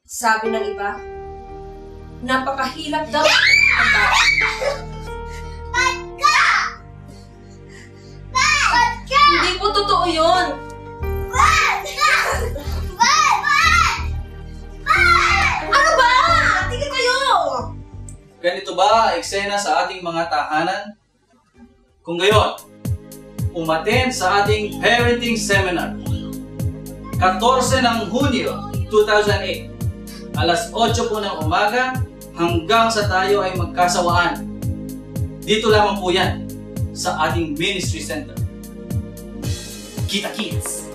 Sabi ng iba, napakahirap daw ang bata. Hindi po totoo yun. Ano ba? Tingin kayo! Ganito ba ang eksena sa ating mga tahanan? Kung gayon, umattend sa ating parenting seminar. 14 ng Hunyo 2008, alas 8 po ng umaga hanggang sa tayo ay magkasawaan. Dito lamang po yan sa ating ministry center. Kita-kits!